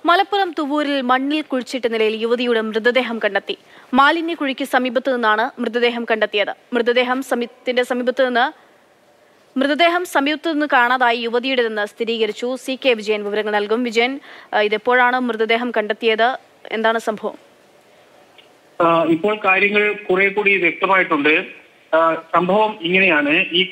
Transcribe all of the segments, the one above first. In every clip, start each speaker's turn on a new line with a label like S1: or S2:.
S1: മലപ്പുറം തുവൂരിൽ മണ്ണിൽ കുഴിച്ചിട്ട നിലയിൽ യുവതിയുടെ മൃതദേഹം കണ്ടെത്തി. മാലിന്യക്കുഴിക്ക് സമീപത്തു നിന്നാണ് മൃതദേഹം കണ്ടെത്തിയത്. മൃതദേഹം സമീപത്തു നിന്ന് കാണാതായി യുവതിയുടേതെന്ന് സ്ഥിരീകരിച്ചു. CK വിജയൻ വിവരങ്ങൾ നൽകും. വിജയൻ, ഇതെപ്പോഴാണ് മൃതദേഹം കണ്ടെത്തിയത്? എന്താണ് സംഭവം?
S2: ഇപ്പോൾ കാര്യങ്ങൾ കുറെ കൂടി വ്യക്തമായിട്ടുണ്ട്. സംഭവം ഇങ്ങനെയാണ്.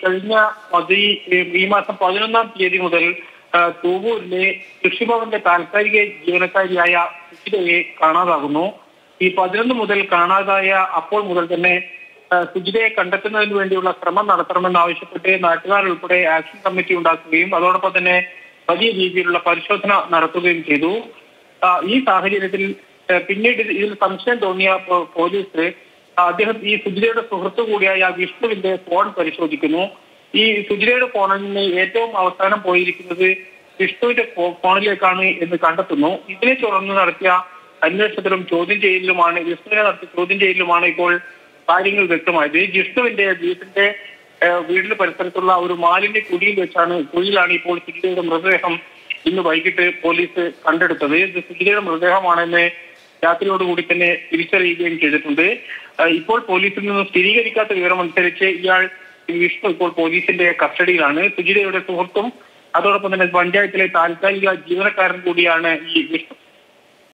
S2: ഈ മാസം 11-ാം തീയതി മുതൽ തൂവൂരിലെ കൃഷിഭവന്റെ താൽക്കാലിക ജീവനക്കാരിയായ സുജിതയെ കാണാതാകുന്നു. ഈ 11 മുതൽ കാണാതായ അപ്പോൾ മുതൽ തന്നെ സുജിതയെ കണ്ടെത്തുന്നതിന് വേണ്ടിയുള്ള ശ്രമം നടത്തണമെന്നാവശ്യപ്പെട്ട് നാട്ടുകാരുൾപ്പെടെ ആക്ഷൻ കമ്മിറ്റി ഉണ്ടാക്കുകയും അതോടൊപ്പം തന്നെ വലിയ രീതിയിലുള്ള പരിശോധന നടത്തുകയും ചെയ്തു. ഈ സാഹചര്യത്തിൽ പിന്നീട് ഇതിൽ സംശയം തോന്നിയ പോലീസ് ഈ സുജിതയുടെ സുഹൃത്തു കൂടിയായ വിഷ്ണുവിന്റെ ഫോൺ പരിശോധിക്കുന്നു. ഈ സുജിതയുടെ ഫോണിൽ നിന്ന് ഏറ്റവും അവസാനം പോയിരിക്കുന്നത് വിഷ്ണുവിന്റെ ഫോണിലേക്കാണ് എന്ന് കണ്ടെത്തുന്നു. ഇതിനെ തുടർന്ന് നടത്തിയ അന്വേഷണത്തിലും വിഷ്ണുവിനെ നടത്തിയ ചോദ്യം ചെയ്യലിലുമാണ് ഇപ്പോൾ കാര്യങ്ങൾ വ്യക്തമായത്. വിഷ്ണുവിന്റെ വീടിന്റെ പരിസരത്തുള്ള ഒരു മാലിന്യ കുഴിയിലാണ് ഇപ്പോൾ സുജിതയുടെ മൃതദേഹം ഇന്ന് വൈകിട്ട് പോലീസ് കണ്ടെടുത്തത്. ഇത് സുജിതയുടെ മൃതദേഹമാണെന്ന് രാത്രിയോടുകൂടി തന്നെ തിരിച്ചറിയുകയും ചെയ്തിട്ടുണ്ട്. ഇപ്പോൾ പോലീസിൽ നിന്ന് സ്ഥിരീകരിക്കാത്ത വിവരം അനുസരിച്ച് വിഷ്ണു ഇപ്പോൾ പോലീസിന്റെ കസ്റ്റഡിയിലാണ്. സുജിതയുടെ സുഹൃത്തും അതോടൊപ്പം തന്നെ പഞ്ചായത്തിലെ താൽക്കാലിക ജീവനക്കാരൻ കൂടിയാണ് ഈ വിഷ്ണു.